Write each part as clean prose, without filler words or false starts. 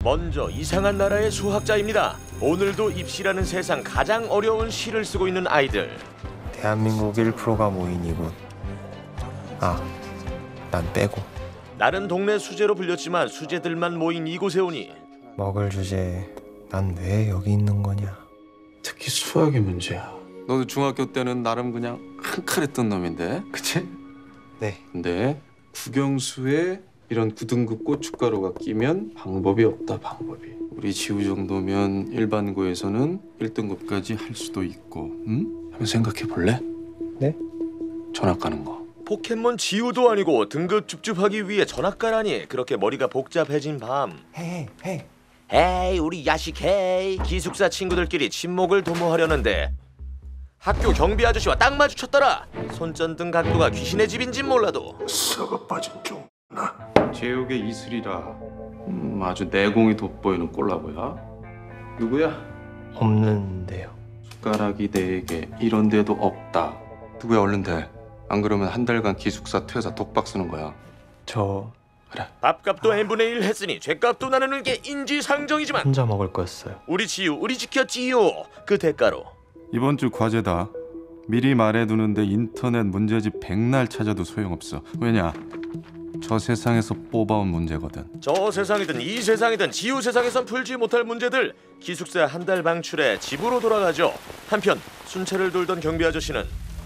먼저 이상한 나라의 수학자입니다. 오늘도 입시라는 세상 가장 어려운 시를 쓰고 있는 아이들. 대한민국 1%가 모인 이곳. 난 빼고. 나는 동네 수재로 불렸지만 수재들만 모인 이곳에 오니 먹을 주제에 난 왜 여기 있는 거냐. 특히 수학이 문제야. 너도 중학교 때는 나름 그냥 칸칸했던 놈인데, 그치? 네. 근데 국영수에 이런 9등급 고춧가루가 끼면 방법이 없다, 방법이. 우리 지우 정도면 일반고에서는 1등급까지 할 수도 있고, 응? 한번 생각해 볼래? 네? 전학 가는 거. 포켓몬 지우도 아니고 등급 줍줍하기 위해 전학가라니. 그렇게 머리가 복잡해진 밤. 헤이 우리 야식 헤이. 기숙사 친구들끼리 친목을 도모하려는데 학교 경비 아저씨와 딱 마주쳤더라. 손전등 각도가 귀신의 집인진 몰라도 썩어 빠진 종. 제육의 이슬이라. 아주 내공이 돋보이는 꼴라보야. 누구야? 없는데요. 숟가락이 4개 이런 데도 없다. 누구야? 얼른 대. 안 그러면 한 달간 기숙사 퇴사 독박 쓰는 거야. 저 그래. 밥값도 n분의 1 했으니 죗값도 나누는 게 인지상정이지만 혼자 먹을 거였어요. 우리 지우 우리 지켰지요. 그 대가로 이번 주 과제다. 미리 말해두는데 인터넷 문제집 100날 찾아도 소용없어. 왜냐? 저 세상에서 뽑아온 문제거든. 저 세상이든 이 세상이든 지우 세상에선 풀지 못할 문제들. 기숙사 한 달 방출에 집으로 돌아가죠. 한편 순찰을 돌던 경비 아저씨는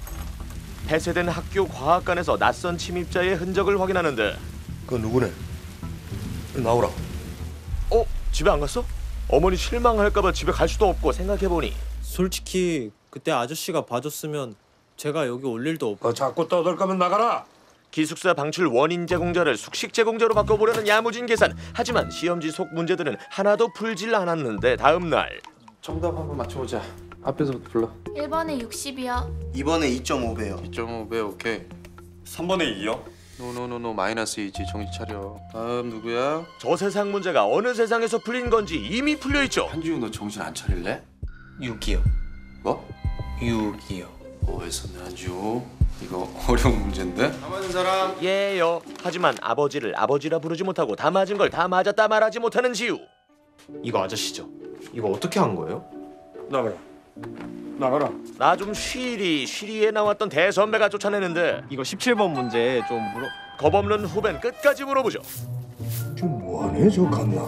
폐쇄된 학교 과학관에서 낯선 침입자의 흔적을 확인하는데 그 누구네? 나오라. 집에 안 갔어? 어머니 실망할까봐 집에 갈 수도 없고 생각해보니 솔직히 그때 아저씨가 봐줬으면 제가 여기 올 일도 없고. 자꾸 떠들 거면 나가라. 기숙사 방출 원인 제공자를 숙식 제공자로 바꿔보려는 야무진 계산. 하지만 시험지 속 문제들은 하나도 풀질 않았는데 다음 날 정답 한번 맞춰보자. 앞에서부터 불러. 1번에 60이요. 2번에 2.5배요. 2.5배 오케이. 3번에 2요? 노노노노 마이너스 2지. 정신 차려. 다음 누구야? 저 세상 문제가 어느 세상에서 풀린 건지 이미 풀려있죠. 한지우 너 정신 안 차릴래? 6이요. 뭐? 6이요. 어디서 내 한지우? 이거 어려운 문제인데? 다 맞은 사람? 예요. 하지만 아버지를 아버지라 부르지 못하고 다 맞은 걸 다 맞았다 말하지 못하는 지우. 이거 아저씨죠? 이거 어떻게 한 거예요? 나가라. 나가라. 나 좀 쉬리에 나왔던 대선배가 쫓아내는데 이거 17번 문제 좀 물어. 겁없는 후배는 끝까지 물어보죠. 좀 뭐하네 저 갔나?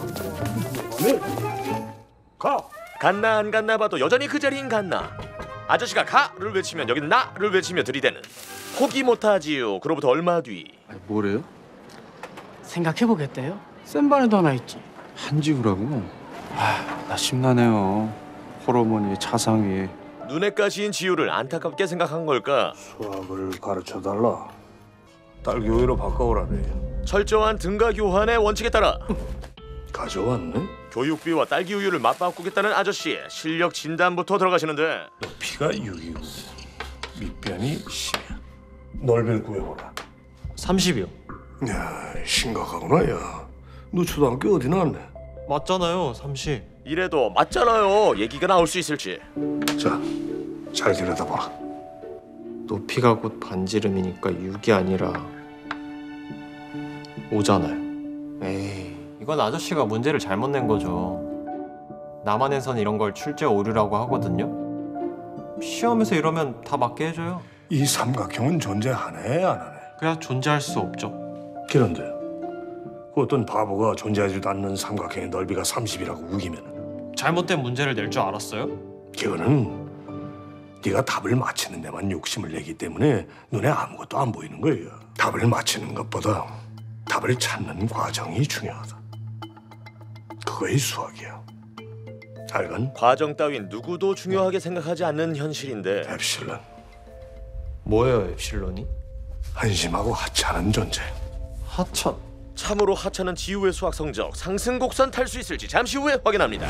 뭐하네? 가. 갔나 안 갔나 봐도 여전히 그 자리인 갔나. 아저씨가 가를 외치면 여긴 나를 외치며 들이대는. 포기 못하지요. 그로부터 얼마 뒤 아니 뭐래요? 생각해보겠대요? 센 반에도 하나 있지. 한지우라고? 나 심란해요. 호르몬이 차상위. 눈에 가시인 지우를 안타깝게 생각한 걸까. 수학을 가르쳐달라. 딸 교회로 바꿔오라네. 철저한 등가 교환의 원칙에 따라 가져왔네? 교육비와 딸기 우유를 맞바꾸겠다는 아저씨의 실력 진단부터 들어가시는데 너 피가 6이고 밑변이 10이야. 넓이를 구해보라. 30이요. 야, 심각하구나 야. 너 초등학교 어디 나왔네? 맞잖아요, 30. 이래도 맞잖아요. 얘기가 나올 수 있을지. 자, 잘 들여다보라. 높이가 곧 반지름이니까 6이 아니라 5잖아요. 에이, 이건 아저씨가 문제를 잘못 낸 거죠. 남한에선 이런 걸 출제 오류라고 하거든요. 시험에서 이러면 다 맞게 해줘요. 이 삼각형은 존재하네 안 하네? 그냥 존재할 수 없죠. 그런데 그 어떤 바보가 존재하지도 않는 삼각형의 넓이가 30이라고 우기면 잘못된 문제를 낼 줄 알았어요? 그거는 네가 답을 맞히는 데만 욕심을 내기 때문에 눈에 아무것도 안 보이는 거예요. 답을 맞히는 것보다 답을 찾는 과정이 중요하다. 그거의 수학이야. 알건? 과정 따윈 누구도 중요하게 생각하지 않는 현실인데 엡실론. 뭐예요, 엡실론이? 한심하고 하찮은 존재. 하천. 참으로 하찮은 지우의 수학 성적 상승 곡선 탈 수 있을지 잠시 후에 확인합니다.